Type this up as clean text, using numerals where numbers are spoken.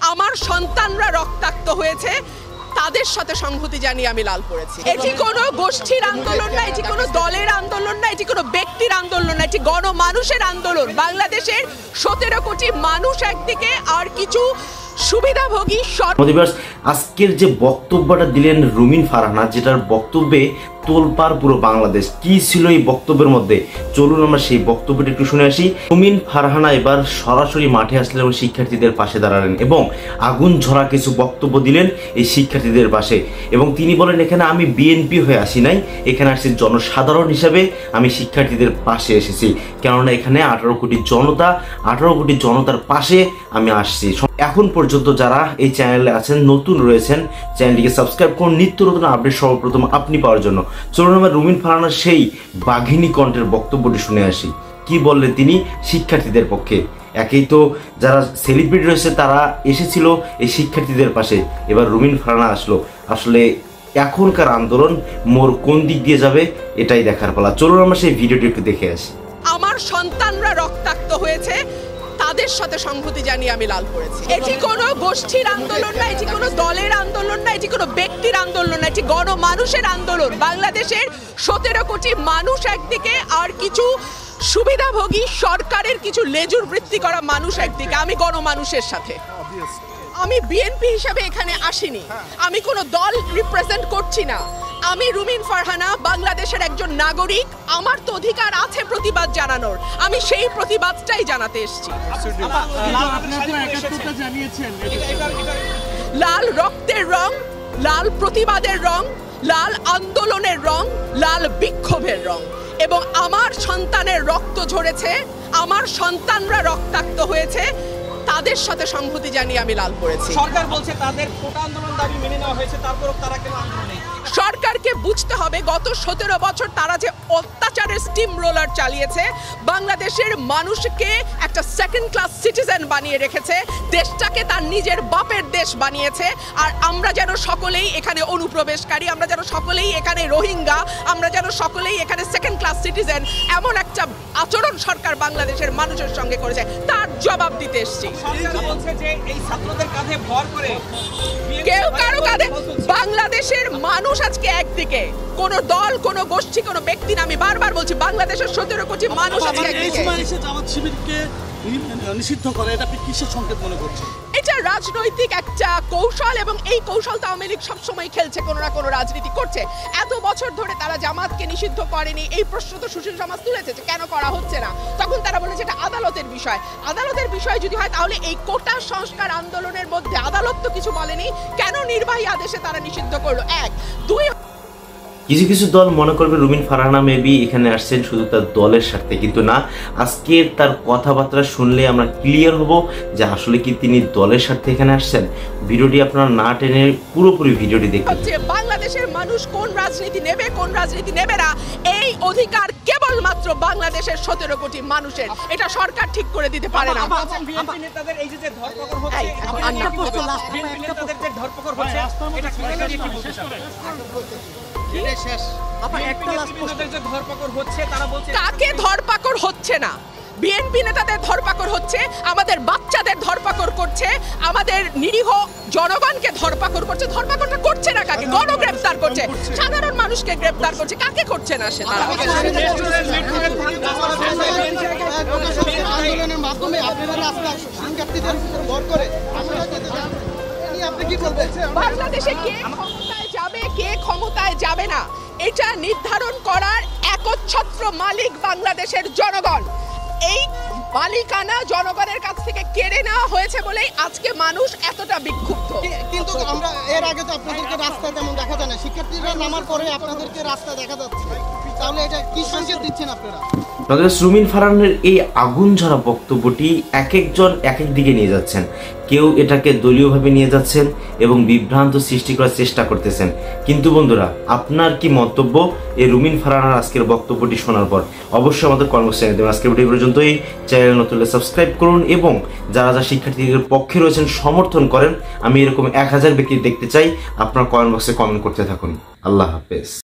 আমার সন্তানরা রক্তাক্ত হয়েছে, তাদের সাথে সংহতি জানিয়ে আমি লাল পড়েছি। এটি কোনো গোষ্ঠীর আন্দোলন না, এটি কোনো দলের আন্দোলন না, এটি কোনো ব্যক্তির আন্দোলন না, এটি গণমানুষের আন্দোলন। বাংলাদেশের 17 কোটি মানুষ একদিকে, আর কিছু সুবিধাভোগী আজকের যে বক্তব্যটা দিলেন রুমিন ফারহানা, যেটার বক্তব্যে তোলপাড় পুরো বাংলাদেশ। কি ছিল এই বক্তব্যের মধ্যে, চলুন আমরা সেই বক্তব্যটা একটু শুনে আসি। রুমিন ফারহানা এবার সরাসরি মাঠে আসলেন এবং শিক্ষার্থীদের পাশে দাঁড়ালেন এবং আগুন ঝরা কিছু বক্তব্য দিলেন এই শিক্ষার্থীদের পাশে। এবং তিনি বলেন, এখানে আমি বিএনপি হয়ে আসি নাই, এখানে আসছি জনসাধারণ হিসাবে আমি শিক্ষার্থীদের পাশে এসেছি, কেননা এখানে 18 কোটি জনতা, 18 কোটি জনতার পাশে আমি আসছি। এখন পর্যন্ত যারা এই চ্যানেলে আছেন, নতুন রয়েছেন, চ্যানেলটিকে সাবস্ক্রাইব করুন নিত্য নতুন আপডেট সর্বপ্রথম আপনি পাওয়ার জন্য। চলুন আমরা রুমিন ফারহানার সেই বাঘিনী কণ্ঠের বক্তব্যটি শুনে আসি। কি বললেন তিনি শিক্ষার্থীদের পক্ষে। একেই তো যারা সেলিব্রিটি রয়েছে তারা এসেছিল এই শিক্ষার্থীদের পাশে, এবার রুমিন ফারহানা আসলো। আসলে এখনকার আন্দোলন মোর কোন দিক দিয়ে যাবে এটাই দেখার পালা। চলুন আমরা সেই ভিডিওটি একটু দেখে আসি। আমার সন্তানরা রক্তাক্ত হয়েছে, তাদের সাথে সংহতি জানিয়ে আমি লাল পড়েছি। এটি কোনো গোষ্ঠীর আন্দোলন না, এটি কোনো দলের আন্দোলন না, এটি কোনো ব্যক্তির আন্দোলন না, এটি গণমানুষের আন্দোলন। বাংলাদেশের 17 কোটি মানুষ একদিকে, আর কিছু সুবিধাভোগী সরকারের কিছু লেজুর বৃত্তি করা মানুষ একদিকে। আমি গণমানুষের সাথে, আমি বিএনপি হিসাবে এখানে আসিনি, আমি কোনো দল রিপ্রেজেন্ট করছি না। আমি রুমিন ফারহানা বাংলাদেশের একজন নাগরিক, আমার তো অধিকার আছে প্রতিবাদ জানানোর, আমি সেই প্রতিবাদটাই জানাতে এসেছি। লাল রক্তের রং, লাল প্রতিবাদের রং, লাল আন্দোলনের রং, লাল বিক্ষোভের রং। এবং আমার সন্তানের রক্ত ঝরেছে, আমার সন্তানরা রক্তাক্ত হয়েছে, তাদের সাথে সংহতি জানিয়ে আমি লাল পড়েছি। সরকার বলছে তাদের কোটা আন্দোলন দাবি মেনে নেওয়া হয়েছে, তারপরও তারা কেন আন্দোলনে? সরকারকে বুঝতে হবে গত 17 বছর তারা যে অত্যাচারের স্টিম রোলার চালিয়েছে, বাংলাদেশের মানুষকে একটা সেকেন্ড ক্লাস সিটিজেন বানিয়ে রেখেছে, দেশটাকে তার নিজের বাপের দেশ বানিয়েছে। আর আমরা যেন সকলেই এখানে অনুপ্রবেশকারী, আমরা যেন সকলেই এখানে রোহিঙ্গা, আমরা যেন সকলেই এখানে সেকেন্ড ক্লাস সিটিজেন, এমন একটা আচরণ সরকার বাংলাদেশের মানুষের সঙ্গে করেছে, তার জবাব দিতে এসেছি। সরকার বলছে যে এই ছাত্রদের কাঁধে ভর করে কেউ কারো কাঁধে, বাংলাদেশের মানুষ আজকে একদিকে, কোন দল, কোন গোষ্ঠী, কোন ব্যক্তি না। আমি বারবার বলছি, বাংলাদেশের 17 কোটি মানুষ আজকে একদিকে। জামাত শিবিরকে নিষিদ্ধ করে, এটা আপনি কিসের সংকেত মনে করছেন? এটা রাজনৈতিক একটা কৌশল, এবং এই কৌশল তো আওয়ামী লীগ সবসময় খেলছে, কোনো না কোনো রাজনীতি করছে। এত বছর ধরে তারা জামাতকে নিষিদ্ধ করেনি, এই প্রশ্ন তো সুশীল সমাজ তুলেছে যে কেন করা হচ্ছে না। তখন তারা বলেছে এটা আদালতের বিষয়। আদালতের বিষয় যদি হয় তাহলে এই কোটা সংস্কার আন্দোলনের মধ্যে আদালত তো কিছু বলেনি, কেন নির্বাহী আদেশে তারা নিষিদ্ধ করলো? 1 2 কিছু কিছু দল মনে করবে রুমিন ফারহানা মেবি এখানে আসছেন শুধু তার দলের সাথে, কিন্তু না, আজকের তার কথাবার্তা শুনলে আমরা ক্লিয়ার হব যে আসলে কি তিনি দলের সাথে এখানে আসছেন। ভিডিওটি আপনারা না টেনে পুরোপুরি ভিডিওটি দেখতে হবে। বাংলাদেশের মানুষ কোন রাজনীতি নেবে, কোন রাজনীতি নেবে না, এই অধিকার কেবলমাত্র বাংলাদেশের 17 কোটি মানুষের। এটা সরকার ঠিক করে দিতে পারে না। বিএনপি নেতাদের এই যে ধরপাকড় হচ্ছে, বিএনপি নেতাদের যে ধরপাকড় হচ্ছে, এটা কি বলতে চান? কাকে ধরপাকড় হচ্ছে না? বিএনপি নেতাদের ধরপাকড় হচ্ছে, আমাদের বাচ্চাদের ধরপাকড় করছে, আমাদের নিরীহ জনগণকে ধরপাকড় করছে। ধরপাকড়টা করছে না কাকে? গণগ্রেফতার করছে, সাধারণ মানুষকে গ্রেফতার করছে। কাকে করছে না সেটা? আন্দোলনের মাধ্যমে আপনারা রাস্তা সাংঘাতিকদের উপর ভর করে আপনি কি বলবেন? বাংলাদেশে কে ক্ষমতায় যাবে, কে ক্ষমতায় যাবে না, এটা নির্ধারণ করার একচ্ছত্র মালিক বাংলাদেশের জনগণ। এই মালিকানা জনগণের কাছ থেকে কেড়ে নেওয়া হয়েছে বলেই আজকে মানুষ এতটা বিক্ষুব্ধ। কিন্তু আমরা এর আগে তো আপনাদেরকে রাস্তায় তেমন দেখা যায় না, শিক্ষার্থীরা নামার পরে আপনাদেরকে রাস্তায় দেখা যাচ্ছে, তাহলে এটা কি সংকেত দিচ্ছেন আপনারা? রুমিন ফারহানার এই আগুন ঝরা বক্তব্যটি এক একজন এক এক দিকে নিয়ে যাচ্ছেন। কেউ এটাকে দলীয়ভাবে নিয়ে যাচ্ছেন এবং বিভ্রান্ত সৃষ্টি করার চেষ্টা করতেছেন। কিন্তু বন্ধুরা, আপনার কি মন্তব্য এই রুমিন ফারহানার আজকের বক্তব্যটি শোনার পর? অবশ্যই আমাদের কমেন্ট বক্সে জানিয়ে দেবেন। আজকের ভিডিও পর্যন্তই। চ্যানেল নতুন হলে সাবস্ক্রাইব করুন এবং যারা যারা শিক্ষার্থীদের পক্ষে রয়েছেন সমর্থন করেন, আমি এরকম 1000 ব্যক্তি দেখতে চাই। আপনার কমেন্ট বক্সে কমেন্ট করতে থাকুন। আল্লাহ হাফেজ।